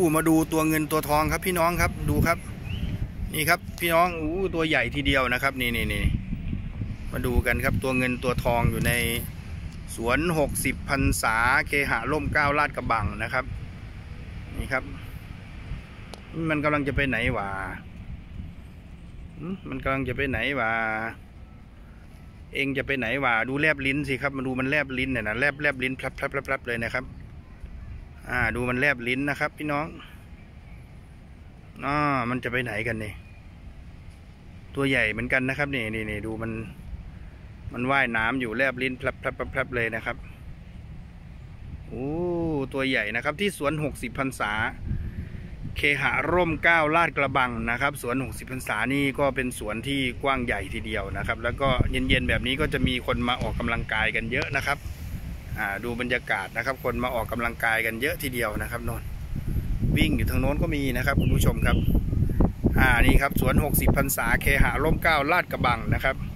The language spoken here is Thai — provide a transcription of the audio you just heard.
มาดูตัวเงินตัวทองครับพี่น้องครับดูครับนี่ครับพี่น้องตัวใหญ่ทีเดียวนะครับนี่มาดูกันครับตัวเงินตัวทองอยู่ในสวน60 พรรษาเคหะร่มเกล้าลาดกระบังนะครับนี่ครับมันกำลังจะไปไหนวะมันกำลังจะไปไหนวะเองจะไปไหนวะดูแลบลิ้นสิครับมาดูมันแลบลิ้นเนี่ยนะแลบลิ้นพลับเลยนะครับดูมันแลบลิ้นนะครับพี่น้องมันจะไปไหนกันนี่ตัวใหญ่เหมือนกันนะครับนี่ดูมันว่ายน้ำอยู่แลบลิ้นพลับเลยนะครับตัวใหญ่นะครับที่สวน60 พรรษาเคหะร่มเกล้าลาดกระบังนะครับสวน60 พรรษานี่ก็เป็นสวนที่กว้างใหญ่ทีเดียวนะครับแล้วก็เย็นๆแบบนี้ก็จะมีคนมาออกกำลังกายกันเยอะนะครับดูบรรยากาศนะครับคนมาออกกำลังกายกันเยอะทีเดียวนะครับโน่นวิ่งอยู่ทางโน้นก็มีนะครับคุณผู้ชมครับนี่ครับสวน60 พรรษาเคหะร่มเกล้าลาดกระบังนะครับ